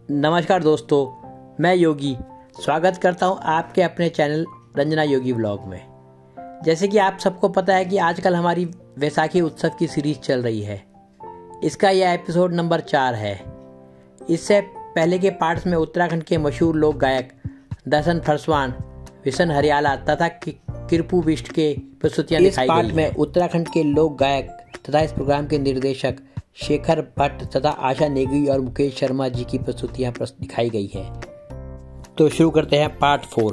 नमस्कार दोस्तों, मैं योगी स्वागत करता हूं आपके अपने चैनल रंजना योगी व्लॉग में। जैसे कि आप सबको पता है कि आजकल हमारी वैसाखी उत्सव की सीरीज चल रही है। इसका यह एपिसोड नंबर 4 है। इससे पहले के पार्ट्स में उत्तराखंड के मशहूर लोक गायक दर्शन फरसवान, विशन हरियाला तथा किरपू बिष्ट के प्रस्तुतियाँ दिखाई गई। इस पार्ट में उत्तराखंड के लोक गायक तथा इस प्रोग्राम के निर्देशक शेखर भट्ट तथा आशा नेगी और मुकेश शर्मा जी की प्रस्तुतियां दिखाई गई हैं। तो शुरू करते हैं पार्ट 4।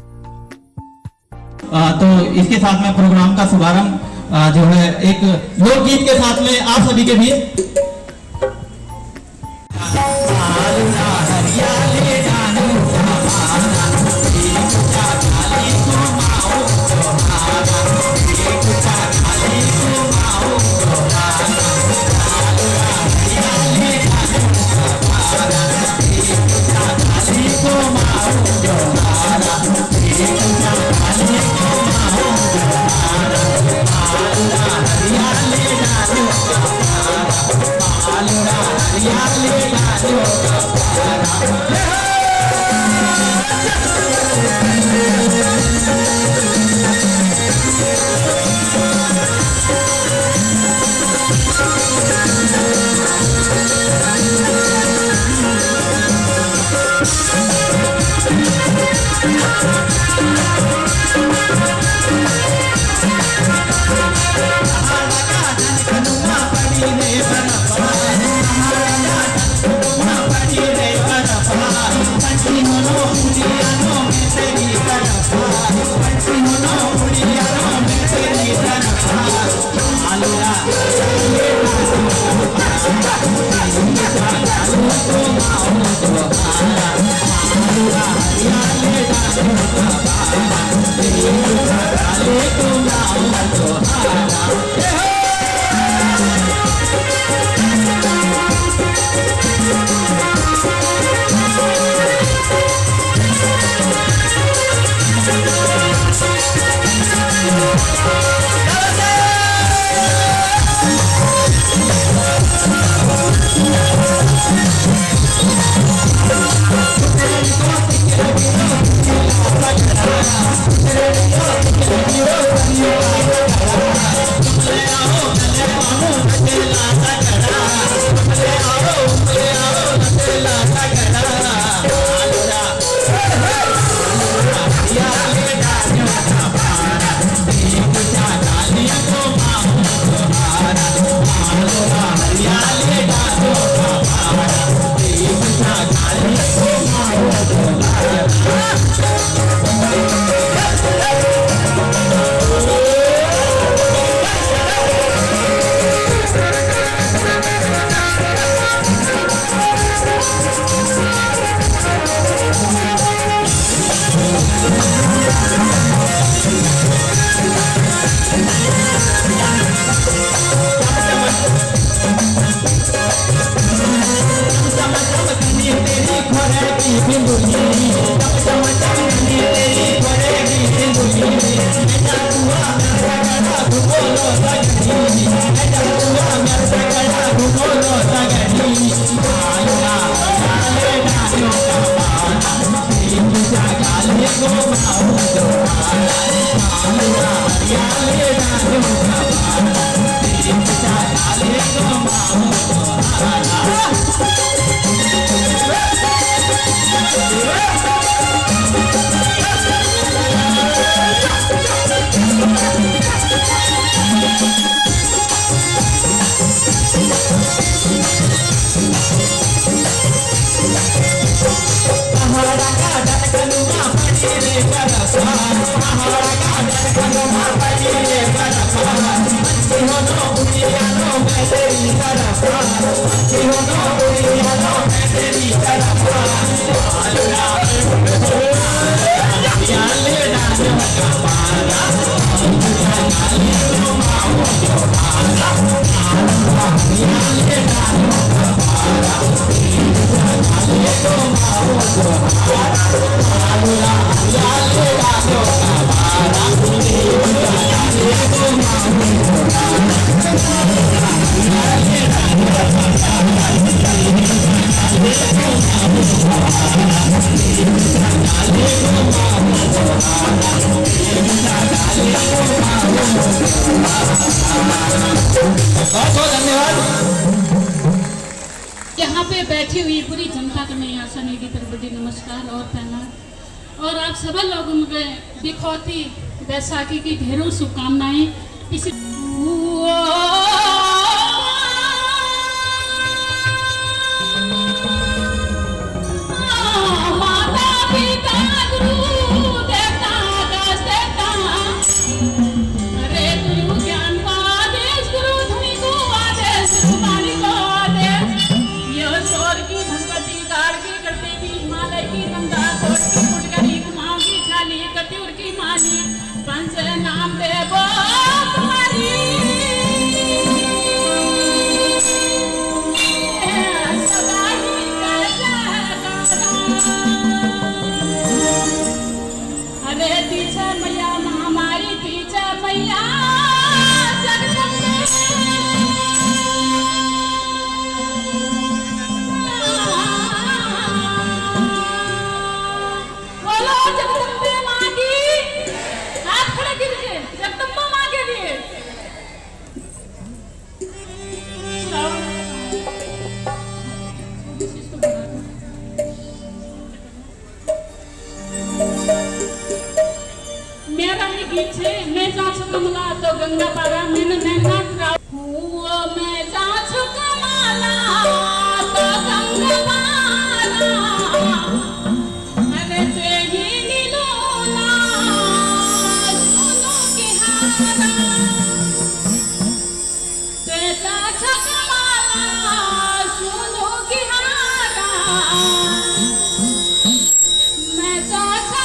तो इसके साथ में प्रोग्राम का शुभारंभ जो है एक लोकगीत के साथ में आप सभी के भी Thank you. यहाँ पे बैठी हुई पूरी जनता को मैं आशा नेगी तरबदी नमस्कार और प्रणाम। और आप सभी लोगों में दिखौती बैसाखी की ढेरों शुभकामनाएं। इसी मैं जाछु कमला तो गंगा पारा में नैना हुआ मैं जाछु कमला तो गंगा पारा अरे तेरी नीलोना सुनो की हारा ते जाछु कमला सुनो की हारा मैं जाछु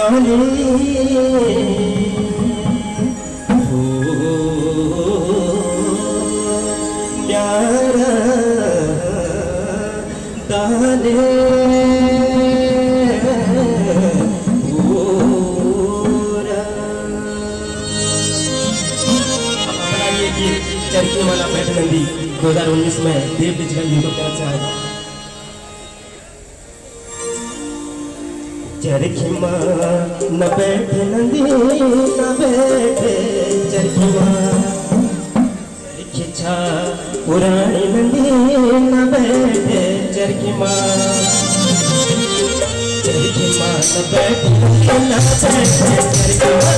डाले प्यारा डाले चरखी वाला बैठ नंदी 2019 में देव डिजिटल यूट्यूब चैनल से आएगा। चरखी माँ न बैठे नंदी न बैठे चरखी माँ खिंचा पुरानी नंदी न बैठे चरखी माँ न बैठे न बैठे चरखी माँ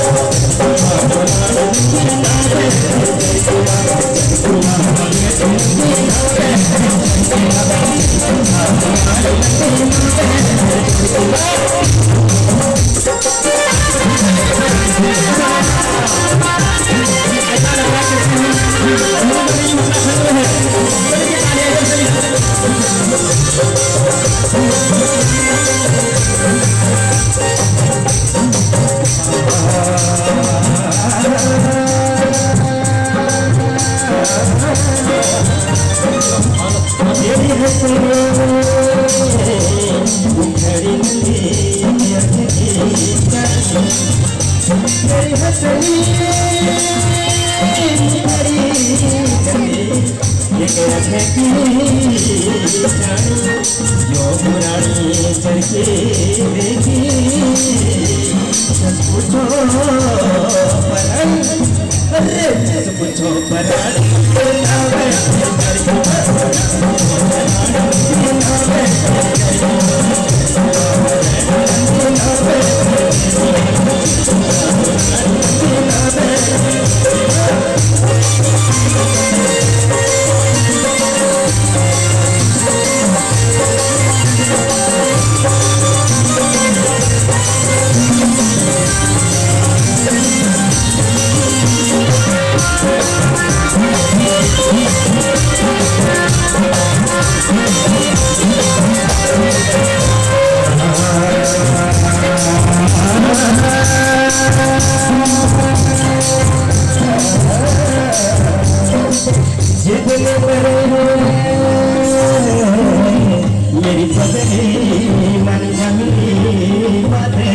मेरी पगली मन जमी बातें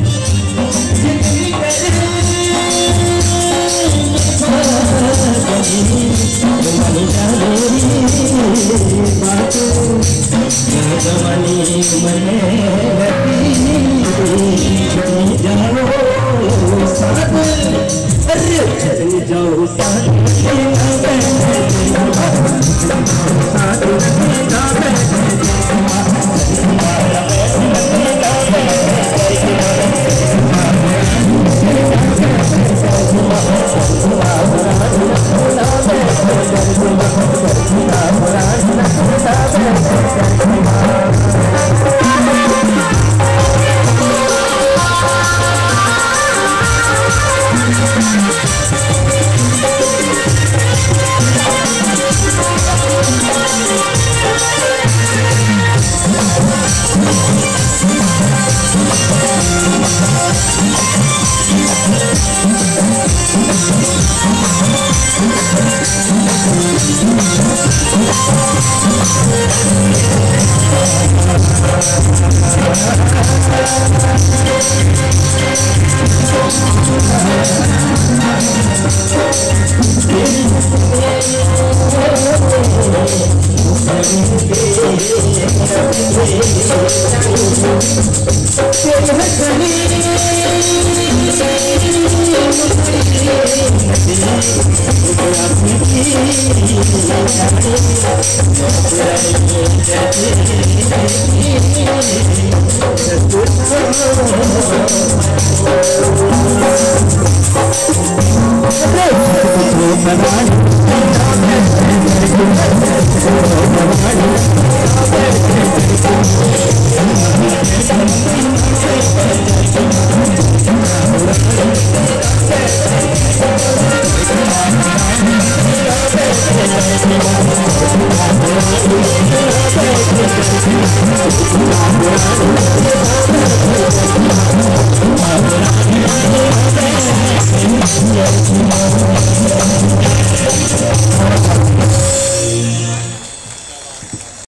जवानी उम्र में जाओ साथ जाओ साथ